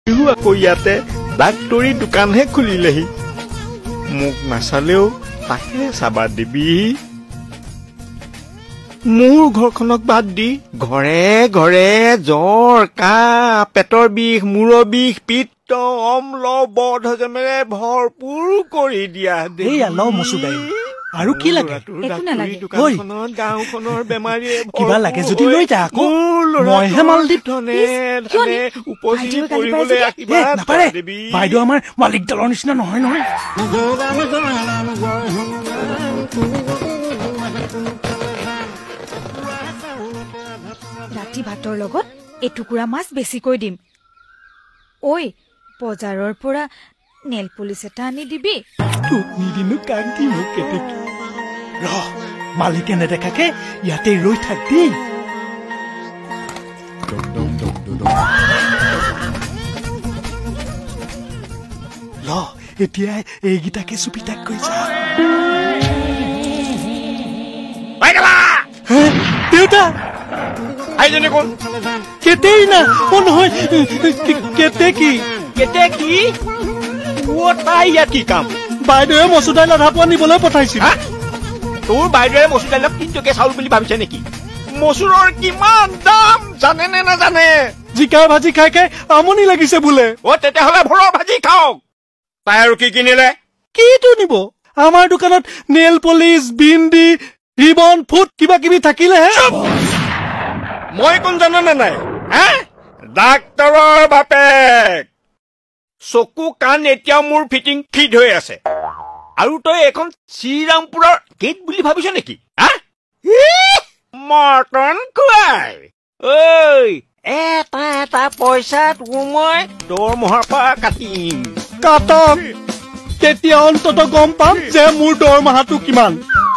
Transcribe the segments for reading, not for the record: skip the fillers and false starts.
আকৌ ইয়াতে ডাক্তৰী দোকানহে খুলিলেহি মোক নাচালেও তাকে চাবা দিবি মোৰ ঘৰখনক বাদ দি ঘৰে ঘৰে জ্বৰ কাহ পেটৰ বিষ মূৰৰ বিষ পিত্ত অম্ল বদহজমেৰে ভৰপূৰ কৰি দিয়া দেই আল্লাহ মছুদাই আৰু কি লাগে একো নালাগে দোকানখনত গাঁওখনৰ বেমাৰীয়ে কিবা লাগে যদি লৈ যা আকৌ মইহে মালদ্বীপ উপজি কৰিবলৈ নাপাৰে বাইদেউ আমাৰ মালিক দলৰ নিচিনা নহয় নহয় ৰাতি ভাতৰ লগত এটুকুৰা মাছ বেছিকৈ দিম ঐ বজাৰৰ পৰা নেল পলিচ এটা আনি দিবি তোক নিদিনো কাক দি মোক কেতেকি মালিকে নেদেখাকে ইয়াতে ৰৈ থাক দেই এতিয়া এইকেইটাকে চুপিতাক কৈছা দেউতা আইজনী কোন কেতেই না অ নহয় কেতে কি তাই ইয়াত কি কাম বাইদেৱে মচুৰ দাইল আধা পোৱা নিবলৈ পঠাইছিল তোৰ বাইদেৱে মচুৰ দাইলক 3 টকীয়া চাউল বুলি ভাবিছে নেকি মচুৰৰ কিমান দাম জানে নে নাজানে জিকাৰ ভাজি খাই খাই আমনি লাগিছে বোলে তেতিয়াহ'লে ভোৰৰ ভাজি খাওক তাই আৰু কি কিনিলে কিটো নিব আমাৰ দোকানত নেল পলিচ বিন্দি ৰিবন ফুট কিবা কিবি থাকিলেহে মই কোন জানানে নাই ডাক্তৰৰ বাপেক চকু কাণ এতিয়াও মোৰ ফিটিং ফিট হৈ আছে আৰু তই এখন শ্ৰীৰামপুৰৰ গেট বুলি ভাবিছ নেকি মটন খুৱাই ঐ এটা এটা পইচা তোৰ মই দৰমহাৰ পৰা কাটিম কাটক তেতিয়া অন্তত গম পাম যে মোৰ দৰমহাটো কিমান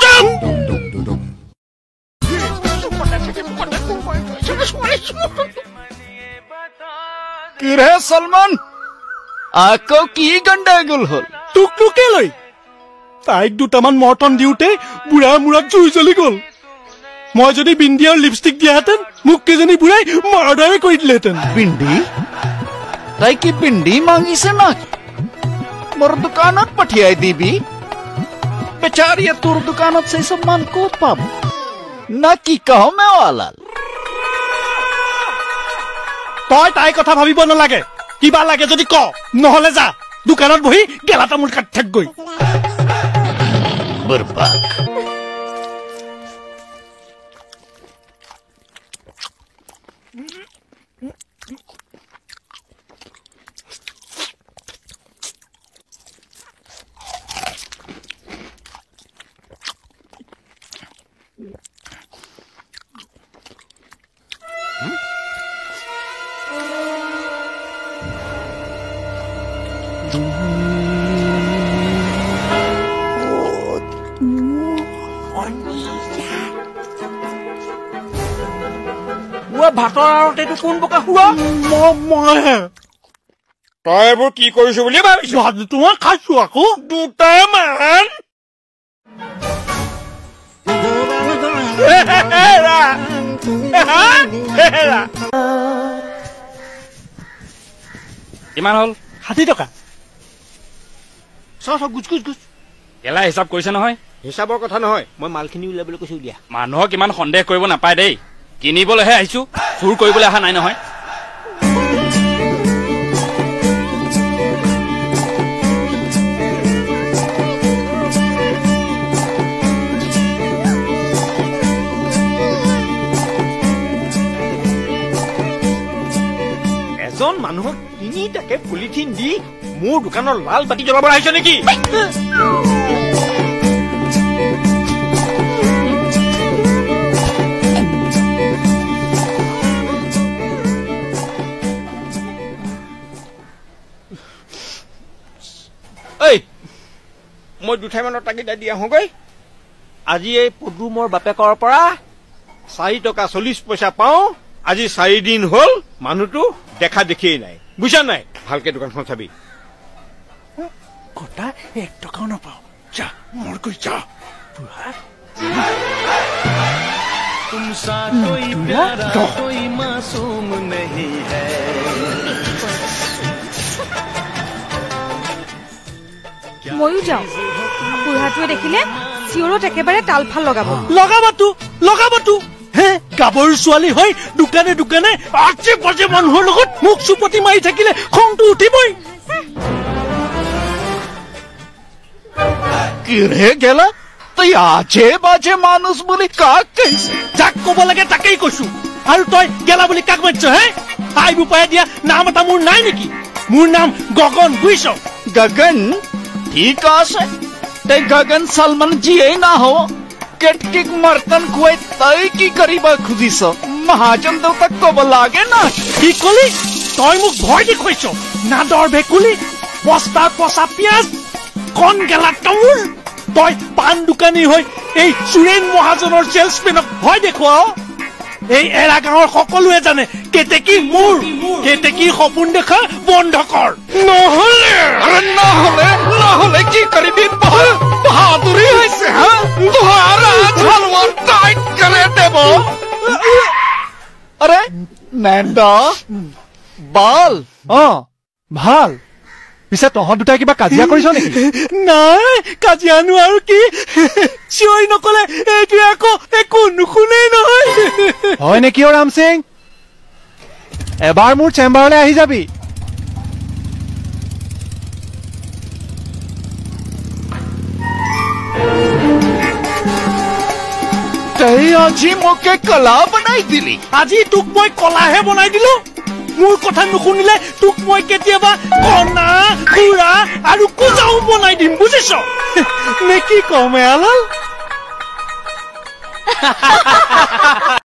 কিৰে সলমান আকৌ কি গণ্ডগোল হল টুকটুকে লৈ তাইক দুটামান মৰ্টন দিওঁতে বুঢ়াৰ মূৰত জুই জ্বলি গল মই যদি বিন্দি আৰু লিপষ্টিক দিয়াহেঁতেন মোক কেইজনী বুঢ়াই মাৰ্ডাৰে কৰি দিলেহেঁতেন বিন্দি তাই কি বিন্দি মাগিছে নাকি মোৰ দোকানত পঠিয়াই দিবি বেচাৰিয়ে তোৰ দোকানত সেই সম্মান ক'ত পাব না কি কওঁ মেৱালাল তই তাই কথা ভাবিব নালাগে কিবা লাগে যদি ক নহলে যা দোকানত বহি গেলা তামোল কাটি থাক গৈ বৰবাক ভাতৰ আৰতে কোন বোকা হোৱা তই এইবোৰ কি কৰিছো বুলি ভাবিছ তোমাৰ খাইছো আকৌ দুটামান কিমান হল 60 টকা গুচ গুচ গুচ এলা হিচাপ কৰিছে নহয় হিচাপৰ কথা নহয় মই মালখিনি উলিয়াবলৈ কৈছো উলিয়া মানুহক ইমান সন্দেহ কৰিব নাপায় দেই কিনিবলৈহে আহিছো চুৰ কৰিবলৈ অহা নাই নহয় এজন মানুহক 3টাকে পলিথিন দি মোৰ দোকানৰ লাল বাতি জ্বলাব আহিছে নেকি মই 2 ঠাইমানৰ তাগিদা দিয়া হগৈ আজি এই পদুমৰ বাপেকৰ পৰা 4 টকা 40 পইচা পাওঁ আজি 4 দিন হল মানুহটো দেখা দেখিয়ে নাই বুঝা নাই ভালকে দোকানখন চাবি কটা 1 টকাও নাপাওঁ যা মোৰ কই যা तुम सा कोई प्यारा कोई मासूम नहीं है ময়ো যাওঁ বুঢ়াটোৱে দেখিলে চিঞৰত একেবাৰে তালফাল লগাবতো হে গাভৰু ছোৱালী হৈ দোকানে দোকানে আজে বাজে মানুহৰ লগত মুখ চুপতি মাৰি থাকিলে খংটো উঠিবই কিরে গেলা তুই আজে বাজে মানুষ বলি কাক কইছে যাক ক'ব লাগে তাকেই কৈছো আৰু তই গেলা বুলি কাক মাতিছ হে আইবু পাই দিয়া নাম এটা মোৰ নাই নেকি মোৰ নাম গগন বুইছ गगन ठीक আছে ते गगन सलमान जी ना हो केटकिक मर्तन खुए तई की करीबा खुदिस महाजन तो तक को लागे ना কি কলি তই মোক ভয় দেখুৱাইছ নাদৰ ভেকুলি পস্তা পচা পিয়াজ কোন গেলা কামুৰ তই পান দোকানী হৈ এই সুৰেন মহাজনৰ সেলছমেনক ভয় দেখুৱাও এই এৰা গাঁৱৰ সকলোৱে জানে কেতেকি মোৰ কেতেকি সপোন দেখা বন্ধ কৰ নহলে কি কৰিবি বাহাদুৰি হৈছে হা তোহাৰা ঝালৱাৰ টাইট কৰে দেব আরে নেন্দা বাল ভাল পিছে তহঁত দুটাই কিবা কাজিয়া কৰিছ নেকি নাই কাজিয়ানো আৰু কি চিঞৰি নকলে এইটো আকৌ একো নুশুনেই নহয় হয় নেকি ৰাম সিং এবাৰ মোৰ চেম্বাৰলৈ আহি যাবি তই আজি মোকে কলা বনাই দিলি আজি তোক মই কলাহে বনাই দিলো মোৰ কথা নুশুনিলে তোক মই কেতিয়াবা কণা খুৰা আৰু কুজাও বনাই দিম বুজিছ নে কি কমে আলাল